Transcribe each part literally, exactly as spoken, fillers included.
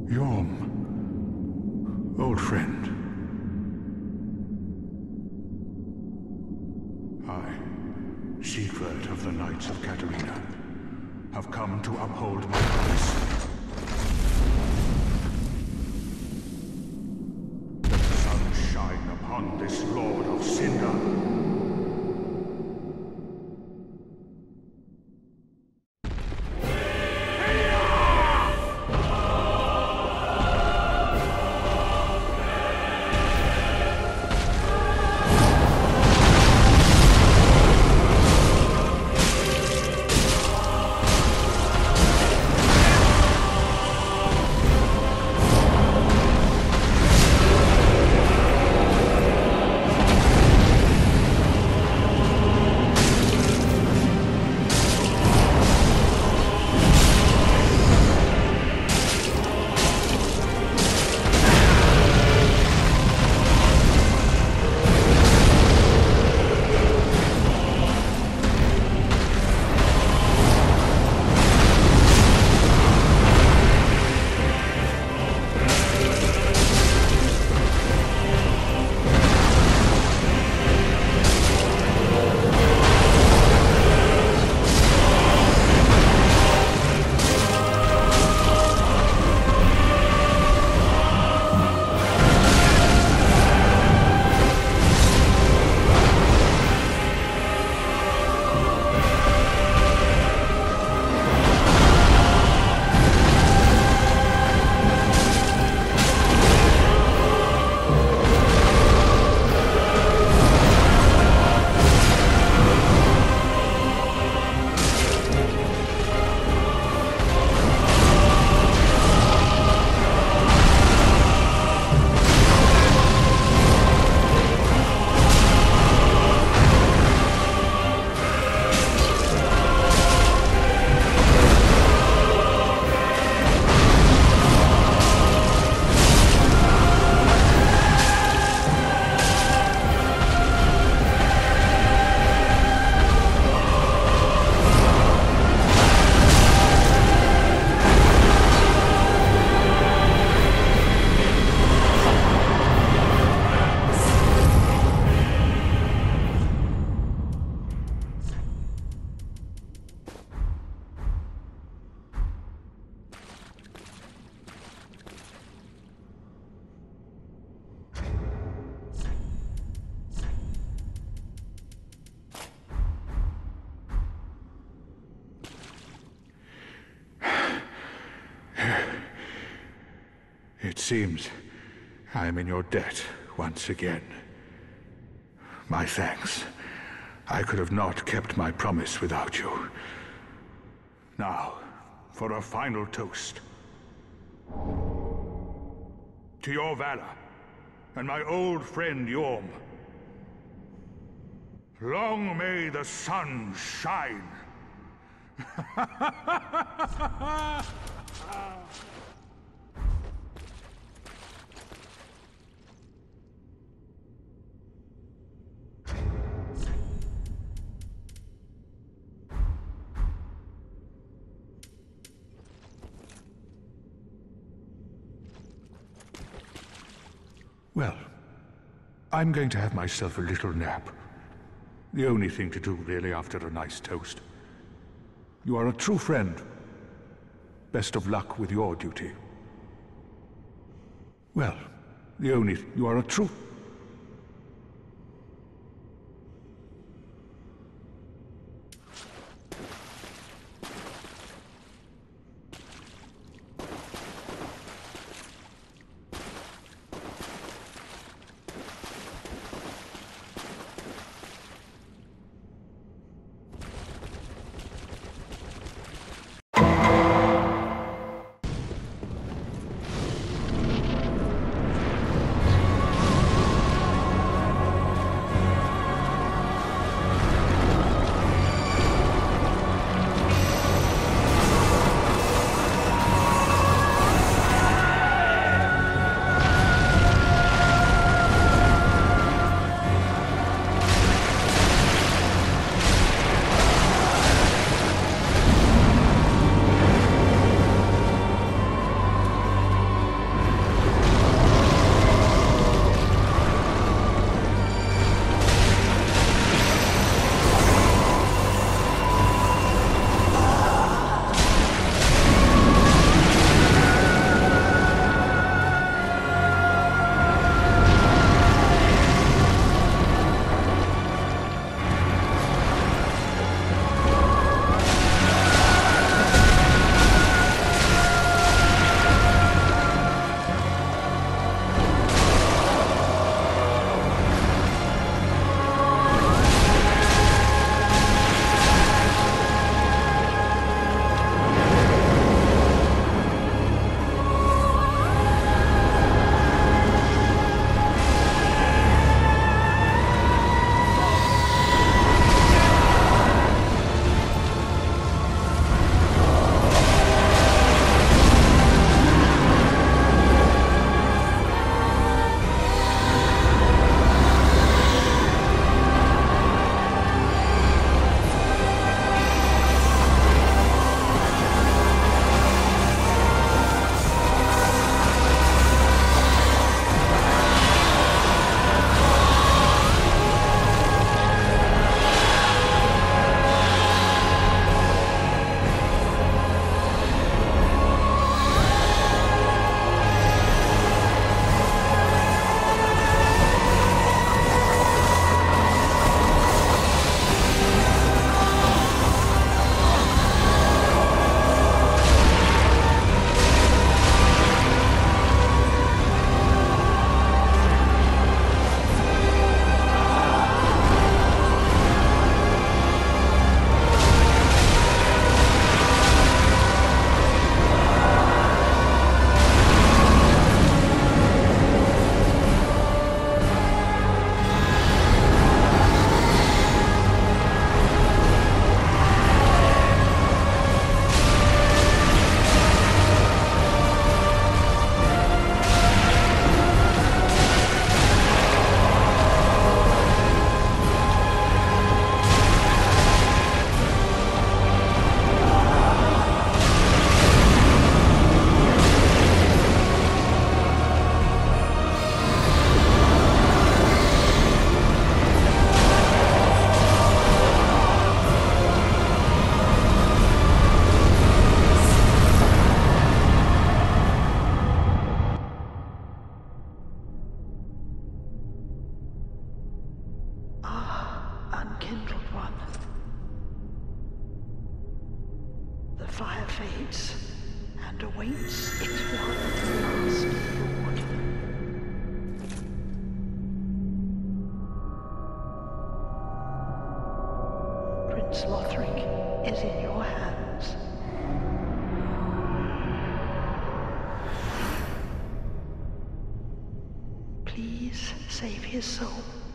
Yhorm, old friend. I, Siegward of the Knights of Catarina, have come to uphold my promise. Let the sun shine upon this Lord of Cinder. It seems I am in your debt once again. My thanks. I could have not kept my promise without you. Now, for a final toast. To your valor, and my old friend Yhorm. Long may the sun shine! Well, I'm going to have myself a little nap. The only thing to do, really, after a nice toast. You are a true friend. Best of luck with your duty. Well, the only... You are a true... Prince Lothric is in your hands. Please save his soul.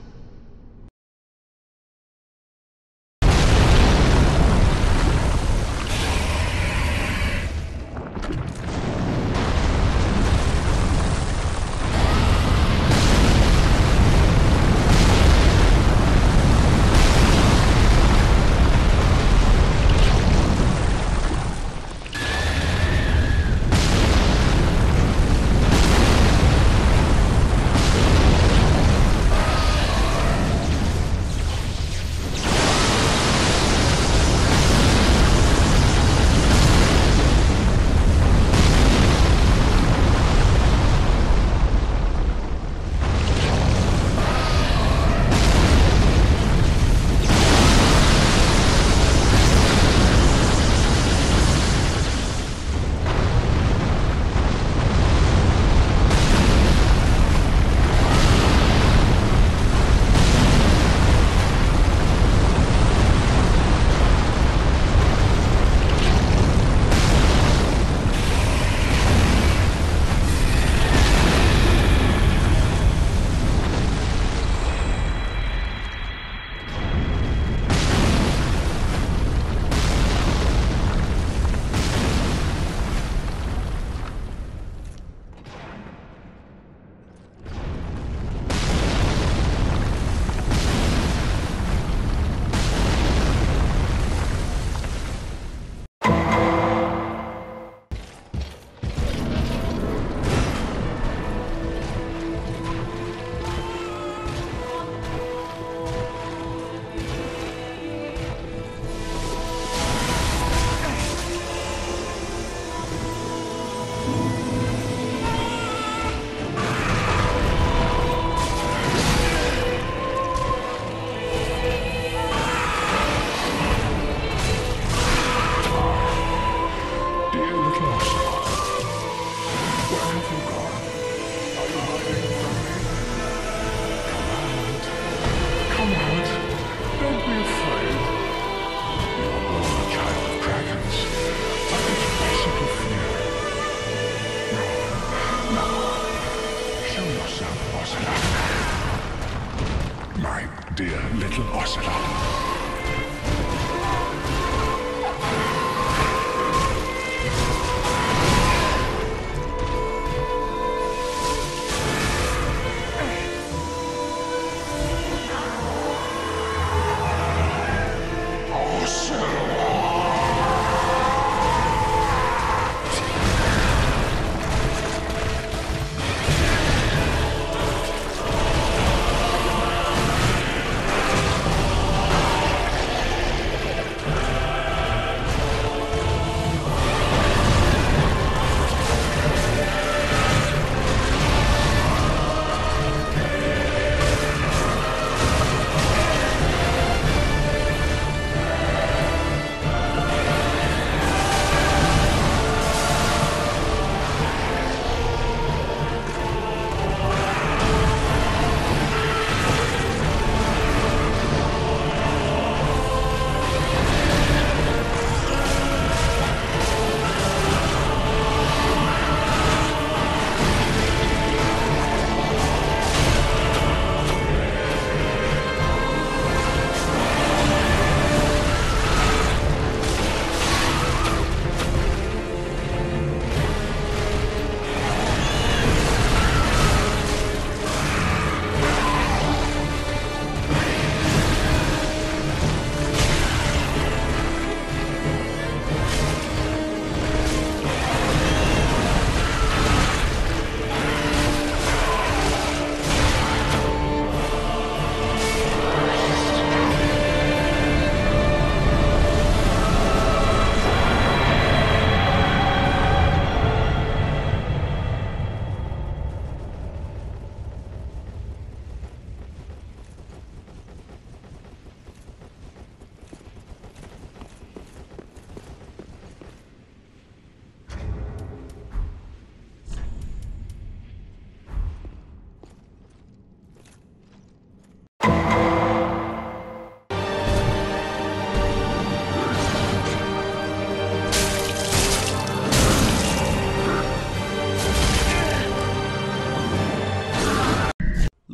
Dear little Ocelot.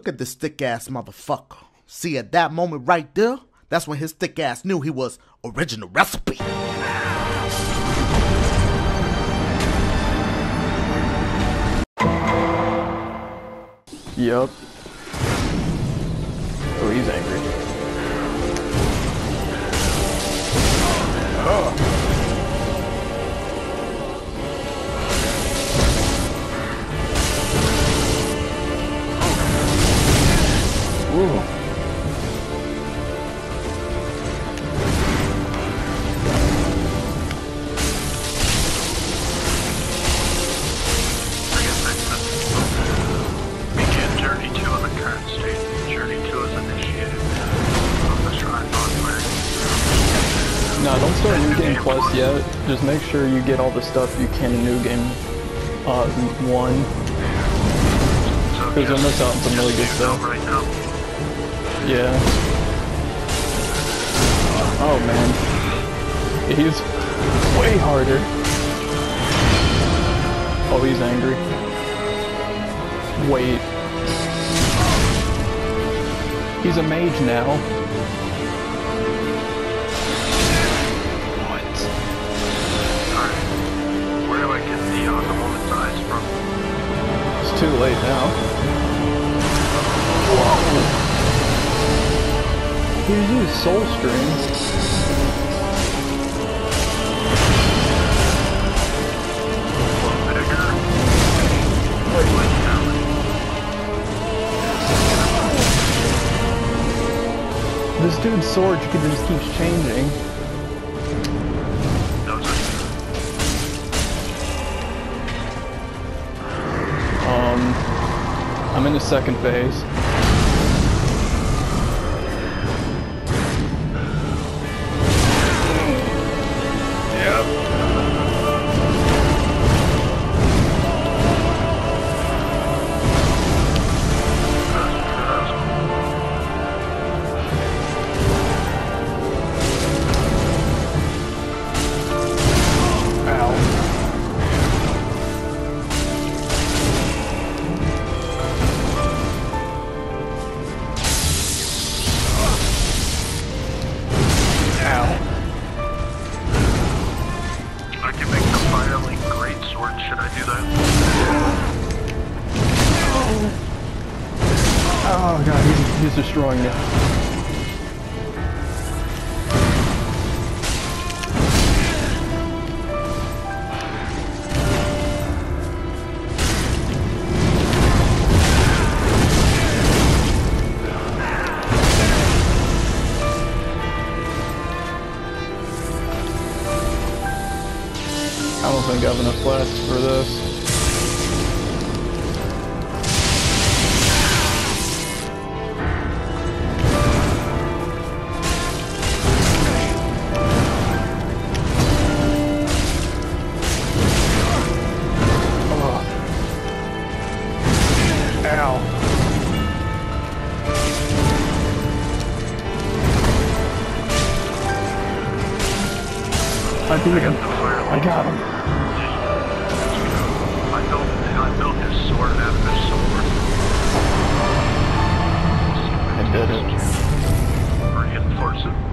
Look at this thick ass motherfucker. See, at that moment right there, that's when his thick ass knew he was original recipe. Yup. Oh, he's angry. Oh. Ooh. Begin Journey two on the current state. Journey two is initiated. From the Shrine Bonfire. No, don't start New Game Plus yet. Just make sure you get all the stuff you can in New Game uh, one. Because you'll miss out on some really good stuff. Right now. Yeah. Oh man. He's way harder. Oh, he's angry. Wait. He's a mage now. What? Alright. Where do I get the on the moment's eyes from? It's too late now. Whoa. He used Soul String. This dude's sword just keeps changing. Um, I'm in the second phase. Oh god, he's, he's destroying it. I don't think I have enough flasks for this. I beat him. I got him. I built, I built his sword out of his sword. I did it. Reinforce it.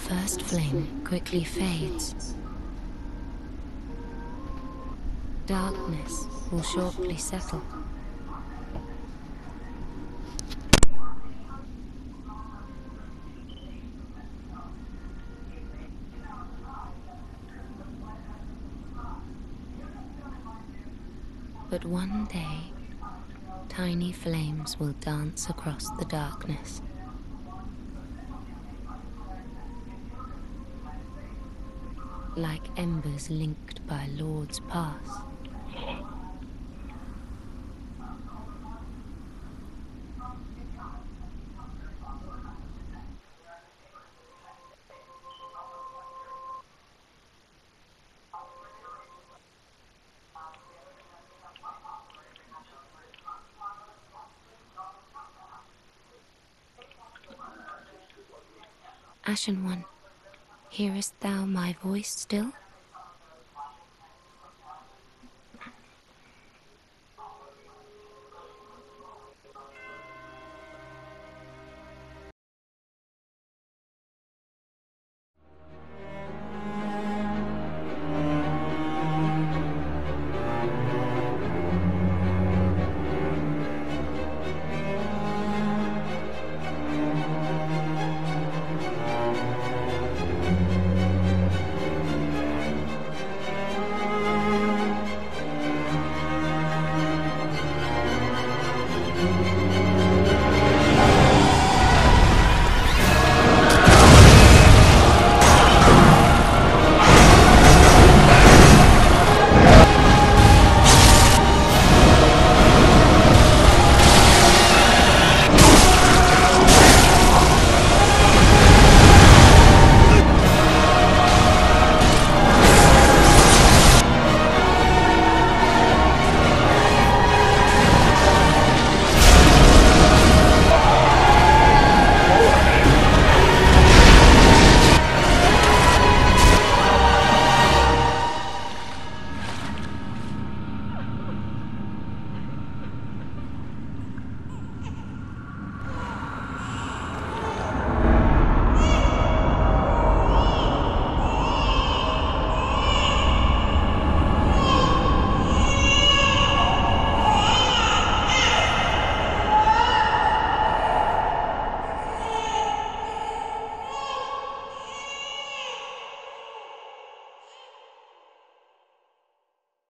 first flame quickly fades. Darkness will shortly settle. But one day, tiny flames will dance across the darkness. Like embers linked by Lord's Pass. Ashen One, hearest thou my voice still?